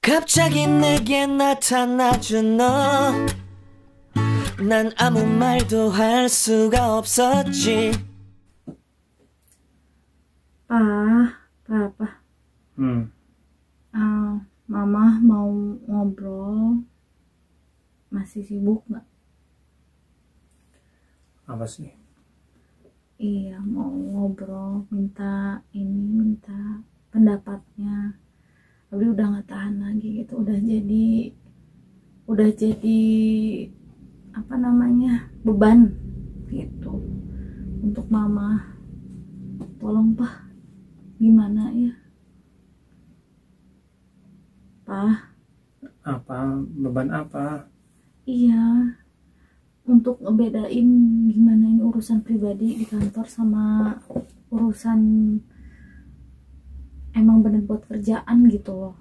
갑자기 내게 나타나준 너, 난 아무 말도 할 수가 없었지. Apa? Mama mau ngobrol. Masih sibuk nggak? Apa sih? Iya, mau ngobrol, minta pendapatnya. Tapi udah nggak tahan lagi gitu, udah jadi apa namanya, beban gitu untuk mama. Tolong Pak, gimana ya Pak? Apa? Beban apa? Iya, untuk ngebedain gimana ini urusan pribadi di kantor sama urusan emang bener buat kerjaan gitu loh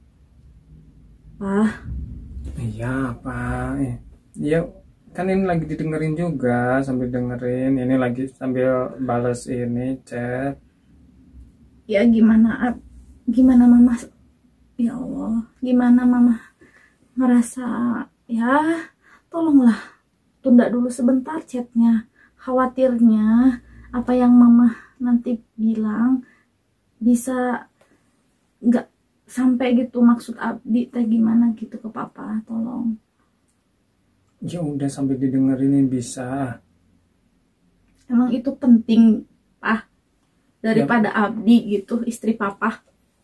Pak. Iya apa? Iya kan ini lagi didengerin juga, sambil dengerin ini lagi sambil balas ini chat. Ya gimana mama, ya Allah, gimana mama ngerasa, ya tolonglah tunda dulu sebentar chatnya. Khawatirnya apa yang mama nanti bilang bisa nggak sampai gitu maksud Abdi teh gimana gitu ke papa, tolong. Ya udah sambil didengerin bisa. Emang itu penting Pak daripada ya. Abdi gitu, istri papa.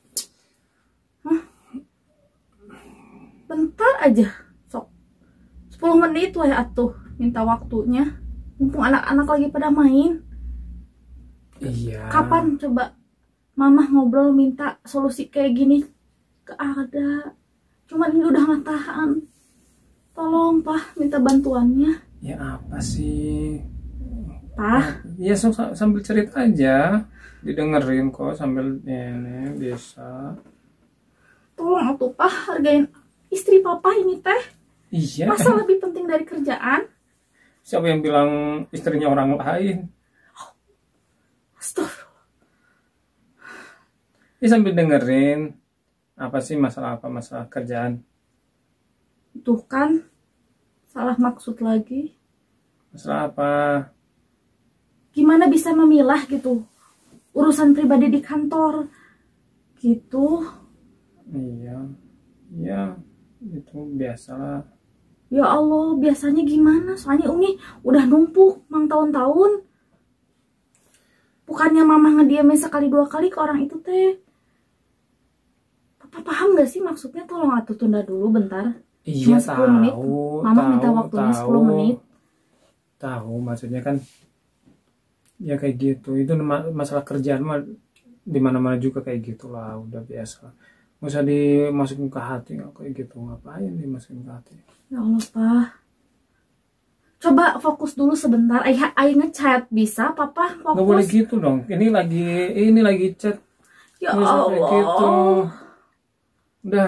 Bentar aja, sok 10 menit wah atuh, minta waktunya mumpung anak-anak lagi pada main. Iya. Kapan coba mama ngobrol minta solusi kayak gini? Gak ada. Cuman ini udah gak tahan. Tolong Pak, minta bantuannya. Ya apa sih Pak? Ya sambil cerita aja, didengerin kok sambil ini bisa. Tolong atuh Pak, hargain istri papa ini teh. Iya. Masa lebih penting dari kerjaan? Siapa yang bilang istrinya orang lain? Astagfirullah. Ya sambil dengerin. Apa sih masalah kerjaan? Tuh kan, salah maksud lagi. Masalah apa? Gimana bisa memilah gitu urusan pribadi di kantor gitu? Iya, itu biasalah. Ya Allah, biasanya gimana? Soalnya Umi udah numpuk mang tahun-tahun. Bukannya mama ngediamin sekali dua kali ke orang itu teh. Papa paham gak sih maksudnya? Tolong atuh tunda dulu bentar. Iya, cuma 10 menit. Mama minta waktunya 10 menit. Tahu maksudnya kan. Ya kayak gitu. Itu masalah kerjaan mah di mana-mana juga kayak gitulah, udah biasa. Nggak usah dimasukin ke hati, nggak kayak gitu. Ngapain dimasukin ke hati? Ya Allah Pak, coba fokus dulu sebentar. Ayah ngechat bisa Papa fokus. Nggak boleh gitu dong, ini lagi chat. Ya Allah gitu. Udah.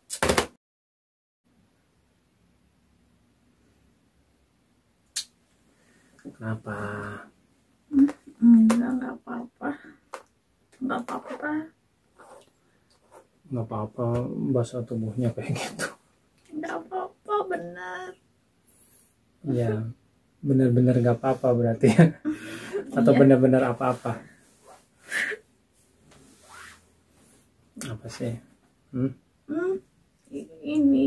Kenapa? Enggak apa-apa. Nggak apa-apa, bahasa tubuhnya kayak gitu. Nggak apa-apa, benar. Ya, benar-benar nggak apa-apa berarti. Atau iya. benar-benar apa-apa. Apa sih? Ini.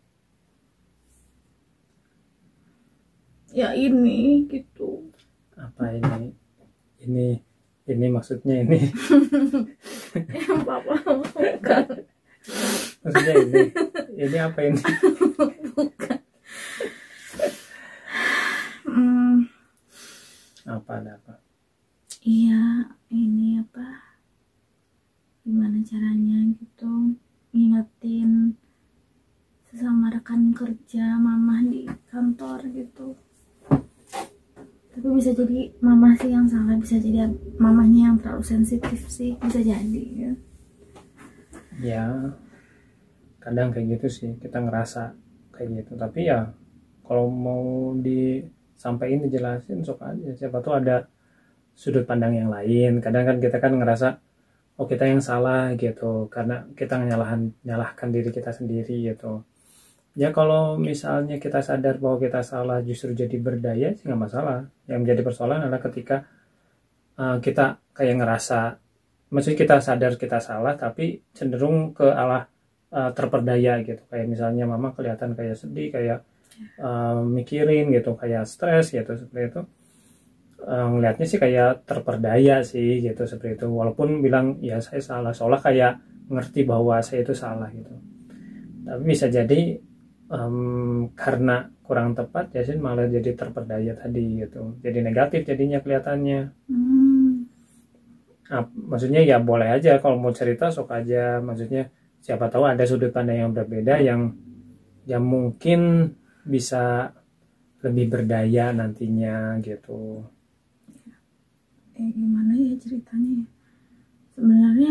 Ya ini gitu. Apa ini? Ini maksudnya ini. Ya Papa bukan. Maksudnya ini apa ini? Bukan. Ada apa? Iya, ini apa? Gimana caranya gitu ngingetin sesama rekan kerja mama di kantor gitu. Tapi bisa jadi mama sih yang salah, bisa jadi mamanya yang terlalu sensitif sih, bisa jadi ya. Ya, kadang kayak gitu sih, kita ngerasa kayak gitu. Tapi ya, kalau mau disampaikan, dijelasin, sok aja. Siapa tuh ada sudut pandang yang lain. Kadang kan kita kan ngerasa, oh kita yang salah gitu karena kita nyalahkan diri kita sendiri gitu. Ya kalau misalnya kita sadar bahwa kita salah justru jadi berdaya sih nggak masalah. Yang menjadi persoalan adalah ketika kita kayak ngerasa, maksudnya kita sadar kita salah tapi cenderung ke arah terperdaya gitu. Kayak misalnya mama kelihatan kayak sedih, kayak mikirin gitu, kayak stres gitu seperti itu. Ngelihatnya sih kayak terperdaya sih gitu seperti itu. Walaupun bilang ya saya salah, seolah kayak ngerti bahwa saya itu salah gitu. Tapi bisa jadi karena kurang tepat Yasin malah jadi terperdaya tadi gitu, jadi negatif jadinya kelihatannya. Nah, maksudnya ya boleh aja kalau mau cerita sok aja, maksudnya siapa tahu ada sudut pandang yang berbeda yang mungkin bisa lebih berdaya nantinya gitu. Gimana ya ceritanya ya? Sebenarnya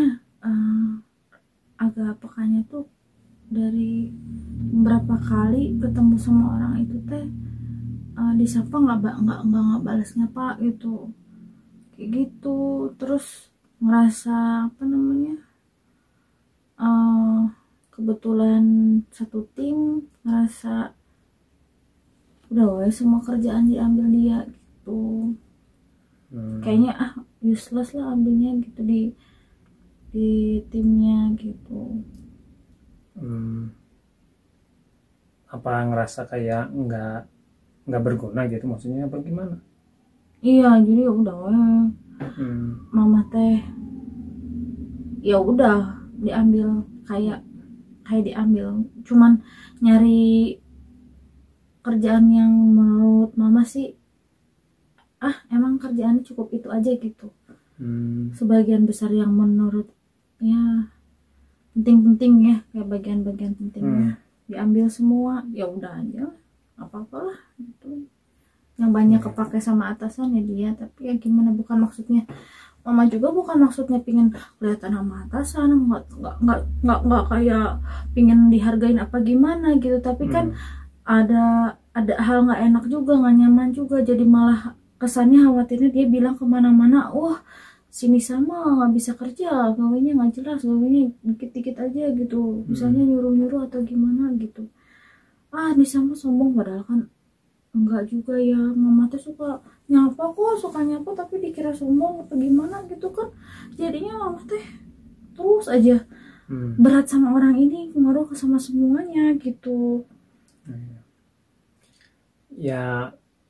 agak pekanya tuh dari beberapa kali ketemu sama orang itu teh, disapa nggak balasnya pak gitu, kayak gitu. Terus ngerasa apa namanya, kebetulan satu tim ngerasa udah woy, semua kerjaan diambil dia gitu. Kayaknya useless lah ambilnya gitu di timnya gitu. Apa ngerasa kayak nggak berguna gitu, maksudnya apa gimana? Iya, jadi ya udah mama teh ya udah diambil, kayak diambil, cuman nyari kerjaan yang menurut mama sih emang kerjaan cukup itu aja gitu. Sebagian besar yang menurut ya penting-penting ya, kayak bagian-bagian pentingnya diambil semua, ya udah aja apa-apa lah gitu. Yang banyak kepake sama atasan ya dia, tapi ya gimana, bukan maksudnya mama juga bukan maksudnya pingin kelihatan sama atasan, nggak kayak pingin dihargain apa gimana gitu, tapi kan ada hal nggak enak juga, nggak nyaman juga, jadi malah kesannya khawatirnya dia bilang kemana-mana, wah sini sama nggak bisa kerja, gawainya nggak jelas, gawainya dikit-dikit aja gitu, misalnya nyuruh-nyuruh atau gimana gitu. Ini sama sombong, padahal kan enggak juga ya, mama tuh suka nyapa kok, suka nyapa, tapi dikira sombong apa gimana gitu kan. Jadinya mama teh terus aja berat sama orang ini, ngaruh sama semuanya gitu. Ya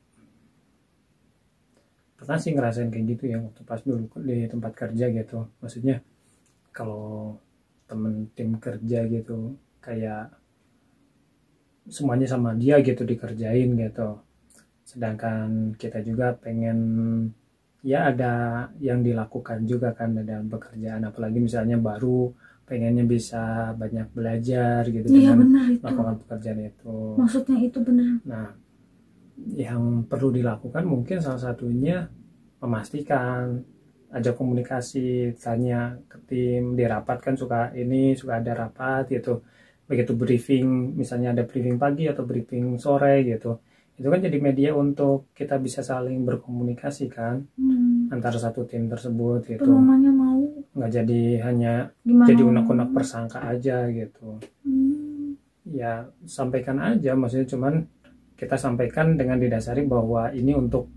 pernah sih ngerasain kayak gitu ya waktu pas dulu di tempat kerja gitu. Maksudnya kalau temen tim kerja gitu kayak semuanya sama dia gitu dikerjain gitu, sedangkan kita juga pengen ya ada yang dilakukan juga kan dalam pekerjaan, apalagi misalnya baru pengennya bisa banyak belajar gitu dengan melakukan pekerjaan itu. Maksudnya itu benar. Nah, yang perlu dilakukan mungkin salah satunya memastikan ada komunikasi, tanya ke tim, di rapat kan suka ada rapat gitu, begitu briefing, misalnya ada briefing pagi atau briefing sore gitu, itu kan jadi media untuk kita bisa saling berkomunikasi kan antara satu tim tersebut gitu. Mamanya mau nggak jadi hanya gimana jadi unek-unek persangka aja gitu. Ya sampaikan aja, maksudnya cuman kita sampaikan dengan didasari bahwa ini untuk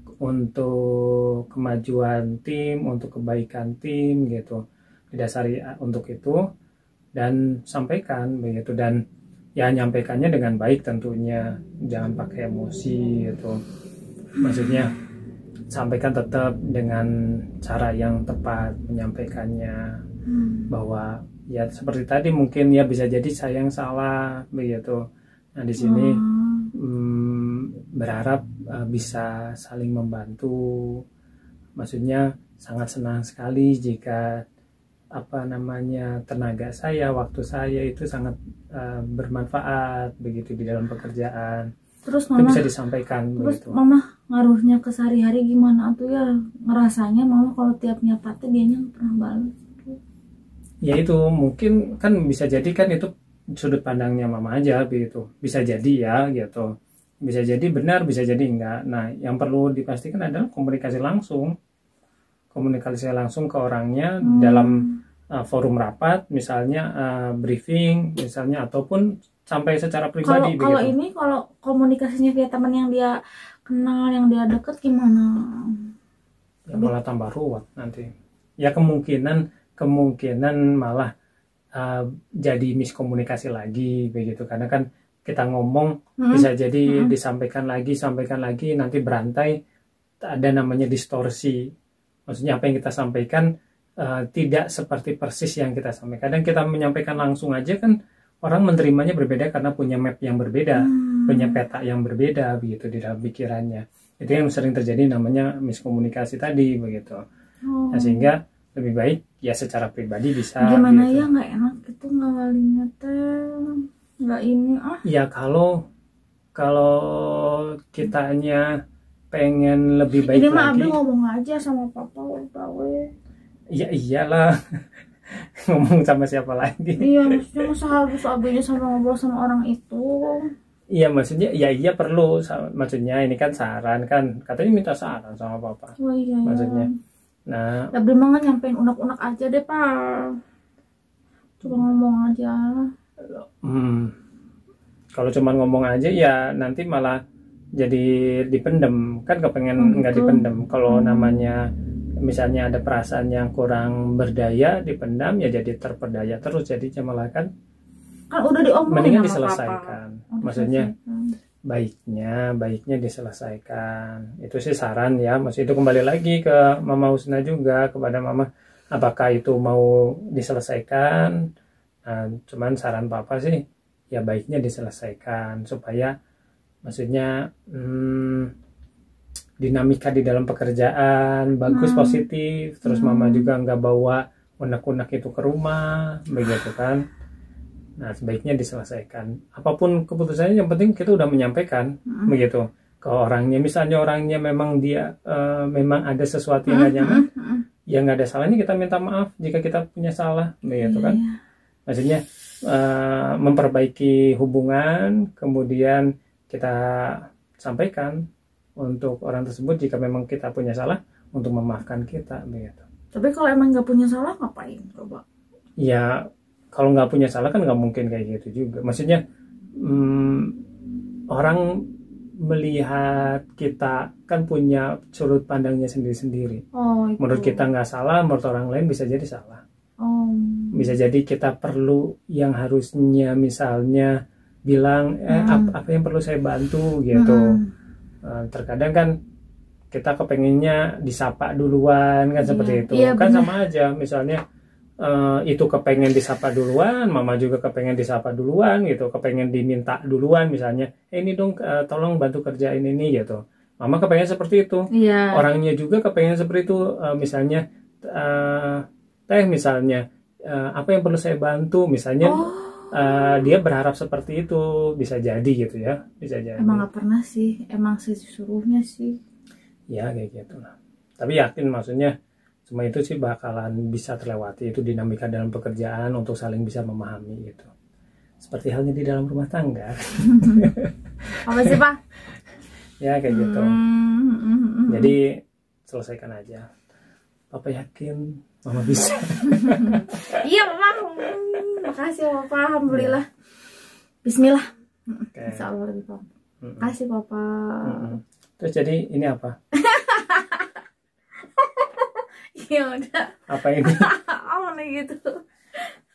kemajuan tim, untuk kebaikan tim gitu, didasari untuk itu, dan sampaikan begitu, dan ya nyampaikannya dengan baik tentunya, jangan pakai emosi gitu, maksudnya sampaikan tetap dengan cara yang tepat menyampaikannya, bahwa ya seperti tadi mungkin ya bisa jadi saya yang salah begitu. Nah di sini berharap bisa saling membantu, maksudnya sangat senang sekali jika tenaga saya, waktu saya itu sangat bermanfaat begitu di dalam pekerjaan. Terus mama, itu bisa disampaikan. Terus begitu. Mama ngaruhnya ke sehari-hari gimana tuh ya, ngerasanya mama kalau tiap nyapa tuh dianya nggak pernah balas. Ya itu mungkin kan bisa jadi kan itu sudut pandangnya mama aja begitu, bisa jadi ya gitu, bisa jadi benar, bisa jadi enggak. Nah yang perlu dipastikan adalah komunikasi langsung ke orangnya dalam forum rapat misalnya, briefing misalnya, ataupun sampai secara pribadi Kalau begitu. ini kalau komunikasinya via teman yang dia kenal, yang dia deket gimana? Ya, malah tambah ruwet nanti. Ya kemungkinan malah jadi miskomunikasi lagi begitu, karena kan kita ngomong bisa jadi sampaikan lagi nanti berantai, ada namanya distorsi. Maksudnya apa yang kita sampaikan tidak seperti persis yang kita sampaikan. Kadang kita menyampaikan langsung aja kan orang menerimanya berbeda karena punya map yang berbeda, punya peta yang berbeda begitu di dalam pikirannya. Itu yang sering terjadi, namanya miskomunikasi tadi begitu. Nah, sehingga lebih baik ya secara pribadi bisa. Gimana gitu. ya, nggak enak itu ngawalinya teh, nggak ini Ya kalau kitanya pengen lebih baik ini mah lagi. Abdi ngomong aja sama papa udah we. Ya iyalah. Ngomong sama siapa lagi? Iya, maksudnya masa harus Abinya sama ngobrol sama orang itu. Iya, maksudnya ya iya perlu. Maksudnya ini kan saran kan, katanya minta saran sama papa. Oh iya ya. Maksudnya. Nah, Abdi mah nggak nyampein unek-unek aja deh pak, coba ngomong aja. Kalau cuma ngomong aja ya nanti malah jadi dipendem kan, kepengen nggak Gitu. dipendem. Kalau namanya misalnya ada perasaan yang kurang berdaya dipendam, ya jadi terperdaya terus, jadinya malah kan Udah diomongin mendingan sama diselesaikan. papa. Maksudnya baiknya diselesaikan. Itu sih saran ya. Maksudnya itu kembali lagi ke Mama Husna juga, kepada Mama, apakah itu mau diselesaikan. Nah, cuman saran papa sih ya baiknya diselesaikan, supaya maksudnya dinamika di dalam pekerjaan bagus, positif. Terus Mama juga nggak bawa unek-unek itu ke rumah begitu kan. Nah, sebaiknya diselesaikan. Apapun keputusannya, yang penting kita udah menyampaikan begitu ke orangnya. Misalnya orangnya memang dia memang ada sesuatu yang nggak nyaman, ya nggak ada salahnya kita minta maaf jika kita punya salah begitu kan. Maksudnya memperbaiki hubungan, kemudian kita sampaikan untuk orang tersebut jika memang kita punya salah, untuk memaafkan kita begitu. Tapi kalau emang nggak punya salah ngapain coba? Ya kalau nggak punya salah kan nggak mungkin kayak gitu juga. Maksudnya orang melihat kita kan punya sudut pandangnya sendiri-sendiri. Oh, itu. Menurut kita nggak salah, menurut orang lain bisa jadi salah. Oh. Bisa jadi kita perlu yang harusnya misalnya bilang apa yang perlu saya bantu gitu. Terkadang kan kita kepengennya disapa duluan kan, seperti itu. Iya, Kan bener. sama aja misalnya itu kepengen disapa duluan, Mama juga kepengen disapa duluan gitu, kepengen diminta duluan misalnya, ini dong tolong bantu kerjain ini gitu. Mama kepengen seperti itu. Iya. Orangnya juga kepengen seperti itu. Misalnya teh misalnya apa yang perlu saya bantu misalnya. Dia berharap seperti itu, bisa jadi gitu ya, bisa jadi. Emang nggak pernah sih, emang disuruhnya sih. Ya kayak gitu lah. Tapi yakin maksudnya semua itu sih bakalan bisa terlewati, itu dinamika dalam pekerjaan untuk saling bisa memahami gitu. Seperti halnya di dalam rumah tangga. Apa sih pak? Ya kayak gitu. Jadi selesaikan aja. Papa yakin Mama bisa. Iya papa. Makasih papa, alhamdulillah. Bismillah. Okay. Insya Allah lebih papa. Makasih papa. Terus jadi ini apa? Ya udah. Apa ini? Apa nih gitu?